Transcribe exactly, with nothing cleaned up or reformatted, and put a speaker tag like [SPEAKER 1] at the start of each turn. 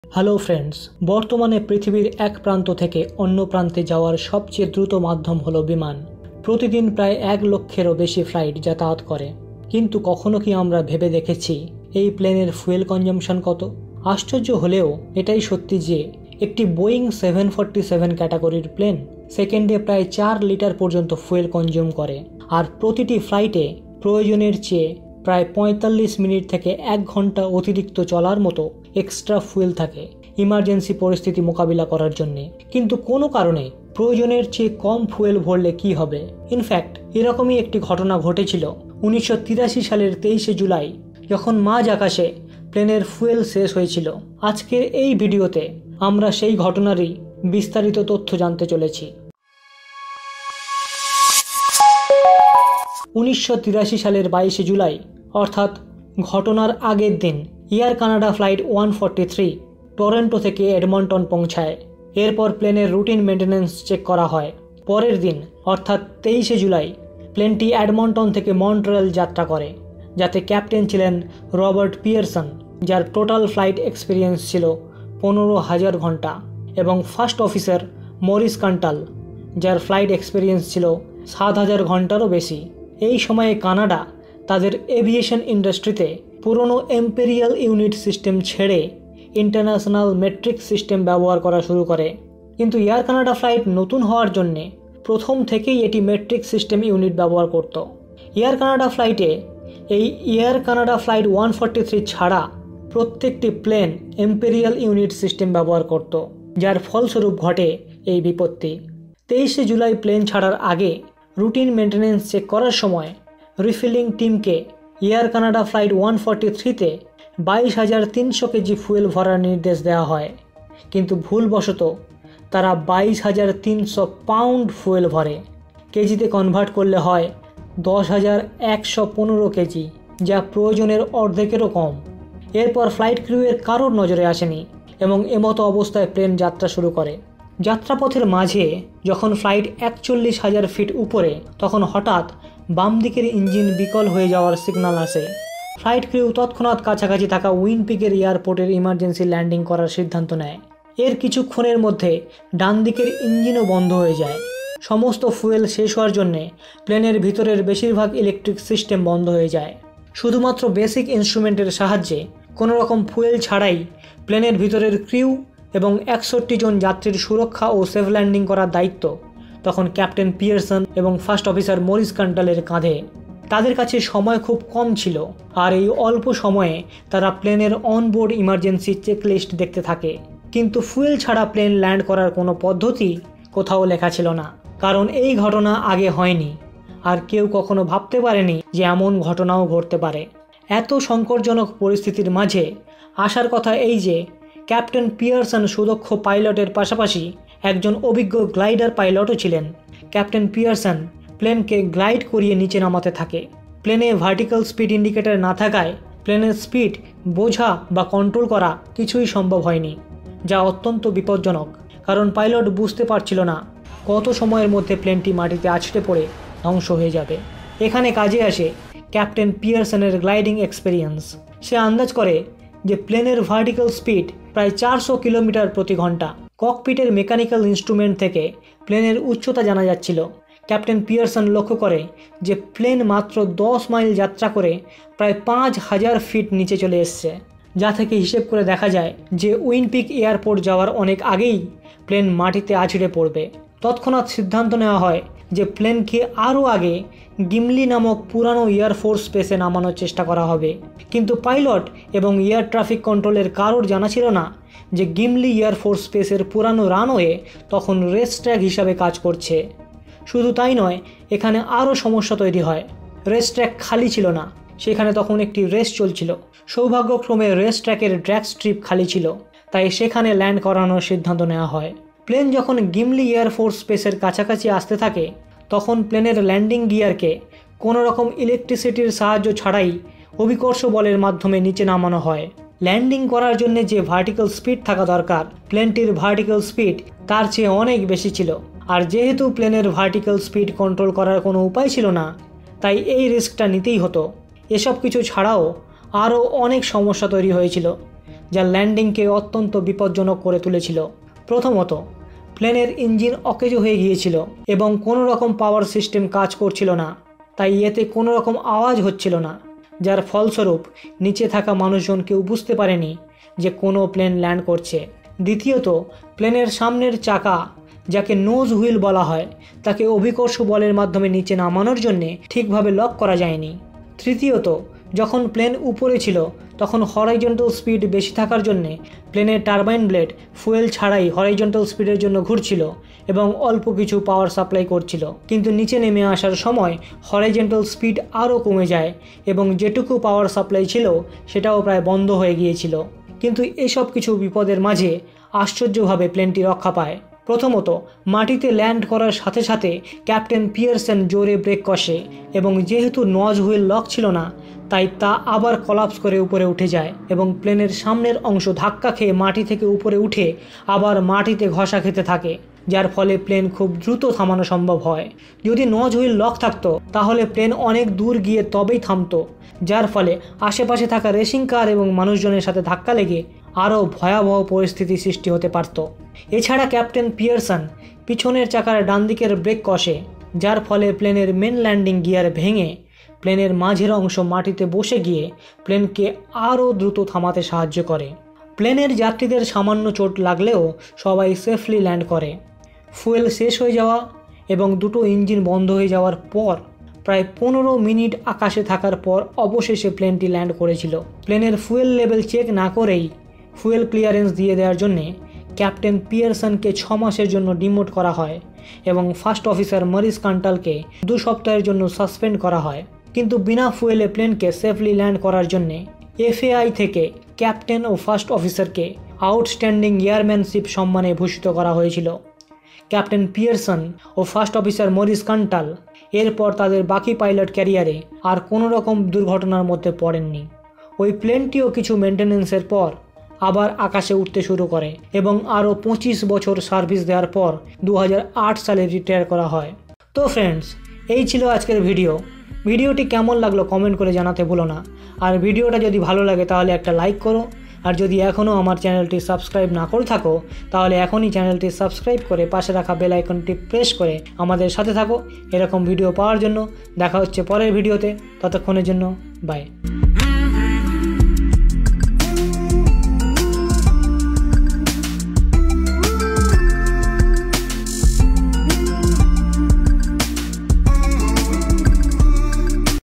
[SPEAKER 1] Hello friends, বর্তমানে পৃথিবীর এক প্রান্ত থেকে অন্য প্রান্তে যাওয়ার সবচেয়ে দ্রুত মাধ্যম হলো বিমান। প্রতিদিন প্রায় এক লক্ষেরও বেশি ফ্লাইট যাতায়াত করে। কিন্তু কখনো কি আমরা ভেবে দেখেছি এই প্লেনের ফুয়েল কনজাম্পশন কত? আশ্চর্য হলেও এটাই সত্যি যে একটি বোয়িং সেভেন ফর্টি সেভেন ক্যাটাগরির প্লেন সেকেন্ডে প্রায় চার লিটার পর্যন্ত ফুয়েল কনজিউম করে, আর প্রতিটি ফ্লাইটে প্রয়োজনের চেয়ে প্রায় পঁয়তাল্লিশ মিনিট থেকে এক ঘন্টা অতিরিক্ত চলার মতো এক্সট্রা ফুয়েল থাকে ইমার্জেন্সি পরিস্থিতি মোকাবিলা করার জন্য। কিন্তু কোনো কারণে প্রয়োজনের চেয়ে কম ফুয়েল ভরলে কি হবে? ইনফ্যাক্ট এরকমই একটি ঘটনা ঘটেছিল উনিশশো তিরাশি সালের তেইশে জুলাই, যখন মাঝ আকাশে প্লেনের ফুয়েল শেষ হয়েছিল। আজকের এই ভিডিওতে আমরা সেই ঘটনারই বিস্তারিত তথ্য জানতে চলেছি। উনিশশো তিরাশি সালের বাইশে জুলাই, অর্থাৎ ঘটনার আগের দিন, Air Canada flight one forty three Toronto থেকে এডমনটন পৌঁছায়। এরপর প্লেনের রুটিন মেনটেন্যান্স চেক করা হয়। পরের দিন অর্থাৎ তেইশে জুলাই প্লেনটি এডমন্টন থেকে মন্ট্রিয়াল যাত্রা করে, যাতে ক্যাপ্টেন ছিলেন রবার্ট পিয়ারসন, যার টোটাল ফ্লাইট এক্সপিরিয়েন্স ছিল পনেরো হাজার ঘন্টা, এবং ফার্স্ট অফিসার মরিস কান্টাল, যার ফ্লাইট এক্সপিরিয়েন্স ছিল সাত হাজার ঘন্টারও বেশি। এই সময়ে কানাডা তাদের এভিয়েশন ইন্ডাস্ট্রিতে পুরনো এম্পেরিয়াল ইউনিট সিস্টেম ছেড়ে ইন্টারন্যাশনাল মেট্রিক সিস্টেম ব্যবহার করা শুরু করে। কিন্তু এয়ার কানাডা ফ্লাইট নতুন হওয়ার জন্যে প্রথম থেকেই এটি মেট্রিক সিস্টেম ইউনিট ব্যবহার করত। এয়ার কানাডা ফ্লাইটে এই Air Canada flight one forty three ছাড়া প্রত্যেকটি প্লেন এম্পেরিয়াল ইউনিট সিস্টেম ব্যবহার করত, যার ফলস্বরূপ ঘটে এই বিপত্তি। তেইশে জুলাই প্লেন ছাড়ার আগে রুটিন মেনটেন্যান্স চেক করার সময় রিফিলিং টিমকে Air Canada flight one forty থ্রিতে বাইশ হাজার তিনশো কেজি ফুয়েল ভরার নির্দেশ দেওয়া হয়, কিন্তু ভুলবশত তারা বাইশ হাজার তিনশো পাউন্ড ফুয়েল ভরে। কেজিতে কনভার্ট করলে হয় দশ হাজার একশো পনেরো কেজি, যা প্রয়োজনের অর্ধেকেরও কম। এরপর ফ্লাইট ক্রিউয়ের কারোর নজরে আসেনি এবং এমতো অবস্থায় প্লেন যাত্রা শুরু করে। যাত্রাপথের মাঝে যখন ফ্লাইট একচল্লিশ হাজার ফিট উপরে, তখন হঠাৎ বাম দিকের ইঞ্জিন বিকল হয়ে যাওয়ার সিগন্যাল আসে। ফ্লাইট ক্রিউ তৎক্ষণাৎ কাছাকাছি থাকা উইনপিকের এয়ারপোর্টের ইমার্জেন্সি ল্যান্ডিং করার সিদ্ধান্ত নেয়। এর কিছুক্ষণের মধ্যে ডান দিকের ইঞ্জিনও বন্ধ হয়ে যায়। সমস্ত ফুয়েল শেষ হওয়ার জন্যে প্লেনের ভিতরের বেশিরভাগ ইলেকট্রিক সিস্টেম বন্ধ হয়ে যায়। শুধুমাত্র বেসিক ইনস্ট্রুমেন্টের সাহায্যে কোনো রকম ফুয়েল ছাড়াই প্লেনের ভিতরের ক্রিউ এবং একষট্টি জন যাত্রীর সুরক্ষা ও সেফ ল্যান্ডিং করার দায়িত্ব তখন ক্যাপ্টেন পিয়ারসন এবং ফার্স্ট অফিসার মরিস কান্টালের কাঁধে। তাদের কাছে সময় খুব কম ছিল, আর এই অল্প সময়ে তারা প্লেনের অনবোর্ড ইমার্জেন্সি চেকলিস্ট দেখতে থাকে। কিন্তু ফুয়েল ছাড়া প্লেন ল্যান্ড করার কোনো পদ্ধতি কোথাও লেখা ছিল না, কারণ এই ঘটনা আগে হয়নি, আর কেউ কখনো ভাবতে পারেনি যে এমন ঘটনাও ঘটতে পারে। এত সংকটজনক পরিস্থিতির মাঝে আসার কথা এই যে ক্যাপ্টেন পিয়ারসন সুদক্ষ পাইলটের পাশাপাশি একজন অভিজ্ঞ গ্লাইডার পাইলটও ছিলেন। ক্যাপ্টেন পিয়ারসন প্লেনকে গ্লাইড করিয়ে নিচে নামাতে থাকে। প্লেনে ভার্টিক্যাল স্পিড ইন্ডিকেটর না থাকায় প্লেনের স্পিড বোঝা বা কন্ট্রোল করা কিছুই সম্ভব হয়নি, যা অত্যন্ত বিপজ্জনক, কারণ পাইলট বুঝতে পারছিল না কত সময়ের মধ্যে প্লেনটি মাটিতে আছড়ে পড়ে ধ্বংস হয়ে যাবে। এখানে কাজে আসে ক্যাপ্টেন পিয়ারসনের গ্লাইডিং এক্সপেরিয়েন্স। সে আন্দাজ করে যে প্লেনের ভার্টিক্যাল স্পিড প্রায় চারশো কিলোমিটার প্রতি ঘন্টা। ককপিটের মেকানিক্যাল ইনস্ট্রুমেন্ট থেকে প্লেনের উচ্চতা জানা যাচ্ছিল। ক্যাপ্টেন পিয়ারসন লক্ষ্য করে যে প্লেন মাত্র দশ মাইল যাত্রা করে প্রায় পাঁচ হাজার ফিট নিচে চলে এসছে, যা থেকে হিসেব করে দেখা যায় যে উইনপিক এয়ারপোর্ট যাওয়ার অনেক আগেই প্লেন মাটিতে আছড়ে পড়বে। তৎক্ষণাৎ সিদ্ধান্ত নেওয়া হয় যে প্লেনকে আরও আগে গিমলি নামক পুরানো এয়ারফোর্স স্পেসে নামানোর চেষ্টা করা হবে। কিন্তু পাইলট এবং এয়ার ট্রাফিক কন্ট্রোলের কারোর জানা ছিল না যে গিমলি এয়ারফোর্স স্পেসের পুরানো রানওয়ে তখন রেস ট্র্যাক হিসাবে কাজ করছে। শুধু তাই নয়, এখানে আরও সমস্যা তৈরি হয়। রেস ট্র্যাক খালি ছিল না, সেখানে তখন একটি রেস চলছিল। সৌভাগ্যক্রমে রেস ট্র্যাকের ড্র্যাগ স্ট্রিপ খালি ছিল, তাই সেখানে ল্যান্ড করানোর সিদ্ধান্ত নেওয়া হয়। প্লেন যখন গিমলি এয়ারফোর্স স্পেসের কাছাকাছি আসতে থাকে, তখন প্লেনের ল্যান্ডিং গিয়ারকে কোনো রকম ইলেকট্রিসিটির সাহায্য ছাড়াই অভিকর্ষ বলের মাধ্যমে নিচে নামানো হয়। ল্যান্ডিং করার জন্য যে ভার্টিক্যাল স্পিড থাকা দরকার, প্লেনটির ভার্টিক্যাল স্পিড তার চেয়ে অনেক বেশি ছিল। আর যেহেতু প্লেনের ভার্টিক্যাল স্পিড কন্ট্রোল করার কোনো উপায় ছিল না, তাই এই রিস্কটা নিতেই হতো। এসব কিছু ছাড়াও আরও অনেক সমস্যা তৈরি হয়েছিল, যা ল্যান্ডিংকে অত্যন্ত বিপজ্জনক করে তুলেছিল। প্রথমত, প্লেনের ইঞ্জিন অকেজো হয়ে গিয়েছিল এবং কোনো রকম পাওয়ার সিস্টেম কাজ করছিল না, তাই এতে কোনো রকম আওয়াজ হচ্ছিল না, যার ফলস্বরূপ নিচে থাকা মানুষজন কেউ বুঝতে পারেনি যে কোনো প্লেন ল্যান্ড করছে। দ্বিতীয়ত, প্লেনের সামনের চাকা, যাকে নোজ হুইল বলা হয়, তাকে অভিকর্ষ বলের মাধ্যমে নিচে নামানোর জন্যে ঠিকভাবে লক করা যায়নি। তৃতীয়ত, যখন প্লেন উপরে ছিল তখন হরাইজন্টাল স্পিড বেশি থাকার জন্যে প্লেনের টারবাইন ব্লেড ফুয়েল ছাড়াই হরাইজন্টাল স্পিডের জন্য ঘুরছিল এবং অল্প কিছু পাওয়ার সাপ্লাই করছিল, কিন্তু নিচে নেমে আসার সময় হরাইজন্টাল স্পিড আরও কমে যায় এবং যেটুকু পাওয়ার সাপ্লাই ছিল সেটাও প্রায় বন্ধ হয়ে গিয়েছিল। কিন্তু এসব কিছু বিপদের মাঝে আশ্চর্যভাবে প্লেনটি রক্ষা পায়। প্রথমত, মাটিতে ল্যান্ড করার সাথে সাথে ক্যাপ্টেন পিয়ারসন জোরে ব্রেক কষে এবং যেহেতু নজ হুইল লক ছিল না, তাই তা আবার কলাপস করে উপরে উঠে যায় এবং প্লেনের সামনের অংশ ধাক্কা খেয়ে মাটি থেকে উপরে উঠে আবার মাটিতে ঘষা খেতে থাকে, যার ফলে প্লেন খুব দ্রুত থামানো সম্ভব হয়। যদি নজ হুইল লক থাকতো তাহলে প্লেন অনেক দূর গিয়ে তবেই থামতো, যার ফলে আশেপাশে থাকা রেসিং কার এবং মানুষজনের সাথে ধাক্কা লেগে আরও ভয়াবহ পরিস্থিতি সৃষ্টি হতে পারত। এছাড়া ক্যাপ্টেন পিয়ারসন পিছনের চাকার ডান দিকের ব্রেক কষে, যার ফলে প্লেনের মেন ল্যান্ডিং গিয়ার ভেঙে প্লেনের মাঝের অংশ মাটিতে বসে গিয়ে প্লেনকে আরও দ্রুত থামাতে সাহায্য করে। প্লেনের যাত্রীদের সামান্য চোট লাগলেও সবাই সেফলি ল্যান্ড করে। ফুয়েল শেষ হয়ে যাওয়া এবং দুটো ইঞ্জিন বন্ধ হয়ে যাওয়ার পর প্রায় পনেরো মিনিট আকাশে থাকার পর অবশেষে প্লেনটি ল্যান্ড করেছিল। প্লেনের ফুয়েল লেভেল চেক না করেই ফুয়েল ক্লিয়ারেন্স দিয়ে দেওয়ার জন্যে ক্যাপ্টেন পিয়ারসনকে ছ মাসের জন্য ডিমোট করা হয় এবং ফার্স্ট অফিসার মরিস কান্টালকে দু সপ্তাহের জন্য সাসপেন্ড করা হয়। কিন্তু বিনা ফুয়েলে প্লেনকে সেফলি ল্যান্ড করার জন্যে এফএআই থেকে ক্যাপ্টেন ও ফার্স্ট অফিসারকে আউটস্ট্যান্ডিং এয়ারম্যানশিপ সম্মানে ভূষিত করা হয়েছিল। ক্যাপ্টেন পিয়ারসন ও ফার্স্ট অফিসার মরিস কান্টাল এরপর তাদের বাকি পাইলট ক্যারিয়ারে আর কোনো রকম দুর্ঘটনার মধ্যে পড়েননি। ওই প্লেনটিও কিছু মেনটেন্যান্সের পর আবার আকাশে উঠতে শুরু করে এবং আরও পঁচিশ বছর সার্ভিস দেওয়ার পর দু হাজার আট সালে রিটায়ার করা হয়। তো ফ্রেন্ডস, এই ছিল আজকের ভিডিও। ভিডিওটি কেমন লাগলো কমেন্ট করে জানাতে ভুলো না। আর ভিডিওটা যদি ভালো লাগে তাহলে একটা লাইক করো, আর যদি এখনও আমার চ্যানেলটি সাবস্ক্রাইব না করে থাকো তাহলে এখনই চ্যানেলটি সাবস্ক্রাইব করে পাশে রাখা বেল আইকনটি প্রেস করে আমাদের সাথে থাকো এরকম ভিডিও পাওয়ার জন্য। দেখা হচ্ছে পরের ভিডিওতে, ততক্ষণের জন্য বাই।